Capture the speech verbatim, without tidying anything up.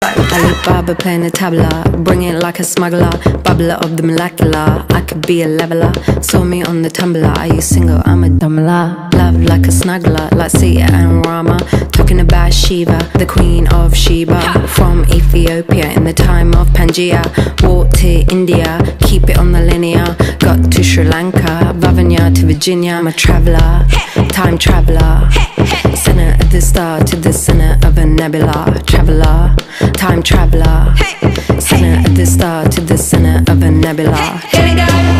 Alibaba playing the tabla, bring it like a smuggler, bubbler of the molecular. I could be a leveler, saw me on the tumbler. Are you single? I'm a dumbler. Love like a snuggler, like Sita and Rama. Talking about Shiva, the queen of Sheba. From Ethiopia in the time of Pangaea. Walked to India, keep it on the linear. Got to Sri Lanka, Vavanya to Virginia. I'm a traveller, time traveller. Center of the star to the center of a nebula. Traveller, time traveller. Center of the star to the center of a nebula. Here we go.